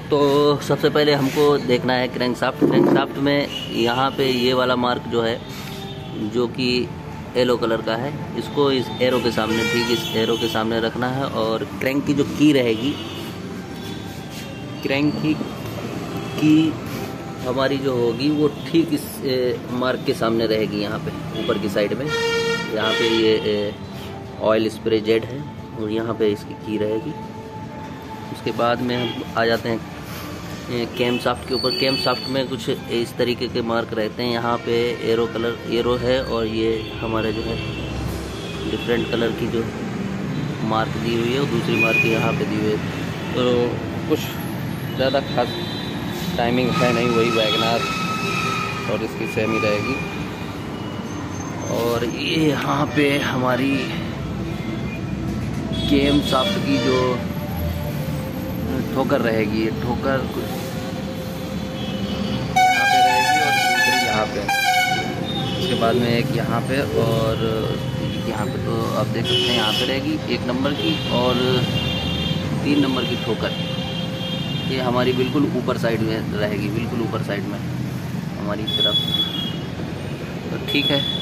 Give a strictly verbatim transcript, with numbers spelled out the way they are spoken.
तो सबसे पहले हमको देखना है क्रैंकशाफ्ट। क्रैंकशाफ्ट में यहाँ पे ये वाला मार्क जो है, जो कि येलो कलर का है, इसको इस एरो के सामने, ठीक इस एरो के सामने रखना है। और क्रैंक की जो की रहेगी, क्रैंक की की हमारी जो होगी वो ठीक इस मार्क के सामने रहेगी, यहाँ पे ऊपर की साइड में। यहाँ पे ये ऑयल स्प्रे जेड है और यहाँ पे इसकी की रहेगी। उसके बाद में हम आ जाते हैं कैम शाफ्ट के ऊपर। कैम शाफ्ट में कुछ इस तरीके के मार्क रहते हैं। यहाँ पे एरो कलर एरो है और ये हमारे जो है डिफरेंट कलर की जो मार्क दी हुई है और दूसरी मार्क यहाँ पे दी हुई है। तो कुछ ज़्यादा खास टाइमिंग है नहीं, वही वैगनार और इसकी सेमी रहेगी। और ये यहाँ पे हमारी कैम शाफ्ट की जो ठोकर रहेगी, ये ठोकर यहाँ पे रहेगी और दूसरी यहाँ पे। उसके बाद में एक यहाँ पे और यहाँ पे, तो आप देख सकते हैं यहाँ पे रहेगी एक नंबर की और तीन नंबर की ठोकर। ये हमारी बिल्कुल ऊपर साइड में रहेगी, बिल्कुल ऊपर साइड में हमारी तरफ। तो ठीक है।